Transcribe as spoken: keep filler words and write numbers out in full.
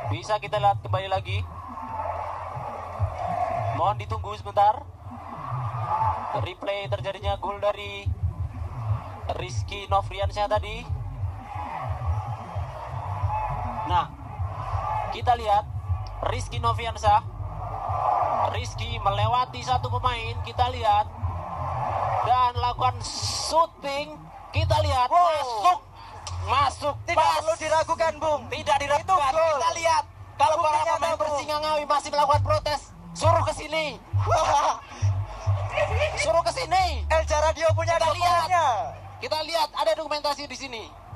Bisa kita lihat kembali lagi. Mohon ditunggu sebentar. Replay terjadinya gol dari Rizky Nofriansyah tadi. Nah, kita lihat Rizky Nofriansyah. Rizky melewati satu pemain, kita lihat, dan lakukan shooting. Kita lihat, wow. masuk, masuk, tidak pas. Perlu diragukan, Bung. Tidak diragukan. Kita lihat, kalau para pemain Persingangawi masih melakukan protes, suruh ke sini. Suruh ke sini. El Jaradio punya kita lihat, dokumennya. kita lihat ada dokumentasi di sini.